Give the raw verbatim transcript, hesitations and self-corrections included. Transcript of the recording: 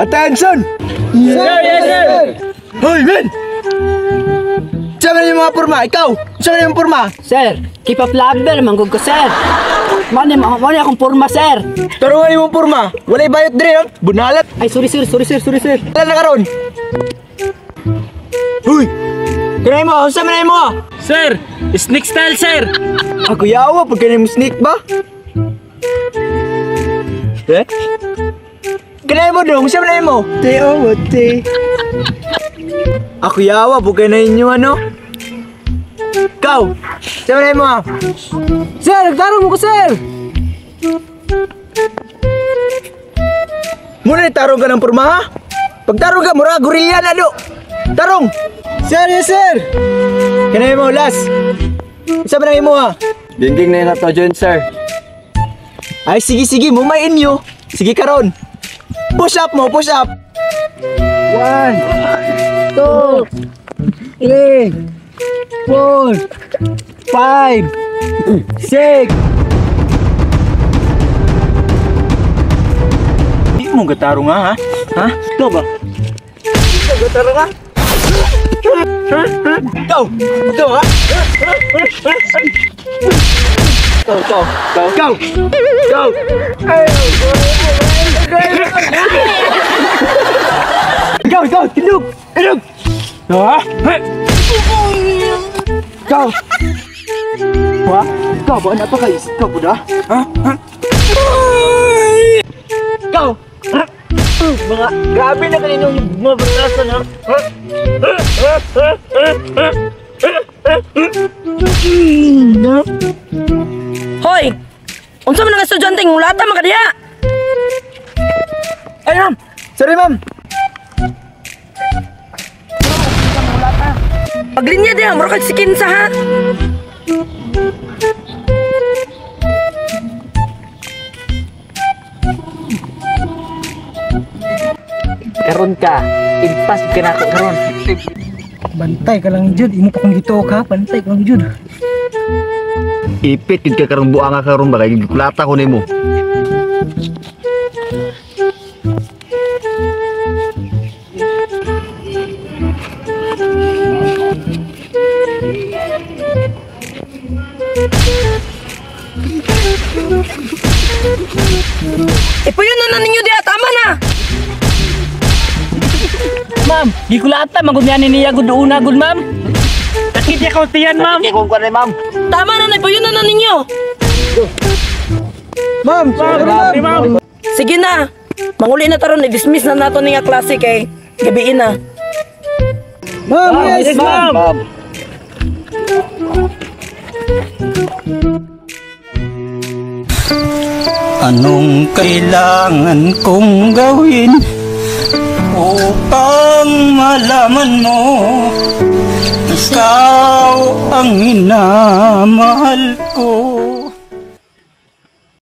Attention! Sir, yes sir! Hoy, men! Saan na yung mga purma? Ikaw! Saan na yung purma? Sir, keep up label, manggug ko sir. Mani, mani akong purma sir. Tarungan yung purma! Walay bayot dire, bunalat! Ay, sorry sir, sorry sir, sorry sir. Wala na karon! Hoy! Kanay mo, saan na mo? Sir, snake style sir. Ako yawa, pag kanay mo snake ba? Eh? Kanay mo dong, saan na mo? Te, oh, te. Ako yawa, pag kanay nyo ano? Ikaw, saan na mo? Sir, nagtarong mo ko sir. Muna tarong ka ng purma ha? Pag tarong ka, mura, gorilla na do! Tarong! Sir, yes sir! Kanay mo, last! Saan na mo ha? Dingding na yun na to dyan sir. Ay, sige, sige, mumain nyo. Sige karon. Push up mo, push up. One, two, three, four, five, six. Di mo gatarong ha, ha? Ha? Ikaw ba? Ikaw gatarong ha? Ikaw! Ikaw ha? Ikaw, ikaw, ikaw, ikaw! Ikaw! Ikaw, ikaw! Tinug! Tinug! Ha? Ikaw! Ha? Ikaw ba? Ano pa kayo? Ikaw po na? Ha? Ha? Ikaw! Mga grabe na kanino yung mga batasan ha? Hoy! Unsa man ang estudyante ng lata man kadiya? Ay ma'am! Sorry ma'am! Paglinya diya, mura kag sikin sa ha? Karon ka, impas ka na ako karon. Bantay ka lang jud, imo pa kung dito ka, bantay ka lang jud. Ipit gid ka karon buanga karon ba kay kulata ko nimo. Ipuyon na na ninyo diya, tama na! Ma'am, di ko lata magud yan niya gud una gud ma'am. Sakit ya ko tiyan ma'am. Sakit ko kanay ma'am. Tama na, ipuyon na na ninyo! Ma'am! Sorry ma'am! Sige na! Manguli na taron, i-dismiss na nato nga klase kay gabiin na. Ma'am! Yes ma'am! Ma'am. Anong kailangan kong gawin upang malaman mo ikaw ang minamahal ko?